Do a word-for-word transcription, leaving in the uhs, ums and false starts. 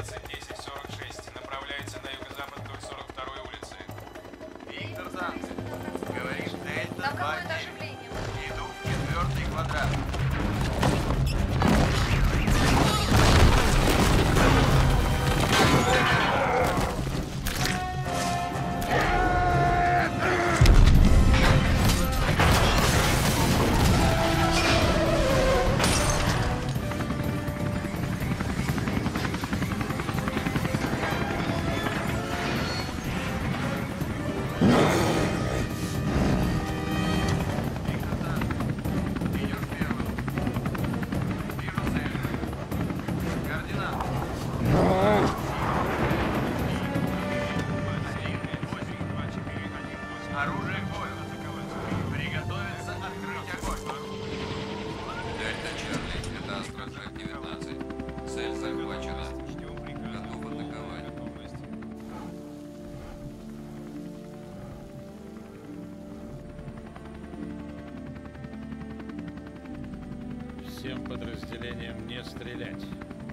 двадцать десять сорок шесть. Направляется на юго-запад вдоль сорок второй улицы. Виктор Занцев. Говоришь, Дельта Там два какое-то один. оживление. Иду в четвертый квадрат. Оружие к бою. Приготовиться открыть огонь. Дельта Чарли, это Астроджет девятнадцать. Цель захвачена. Готов атаковать. Всем подразделениям не стрелять.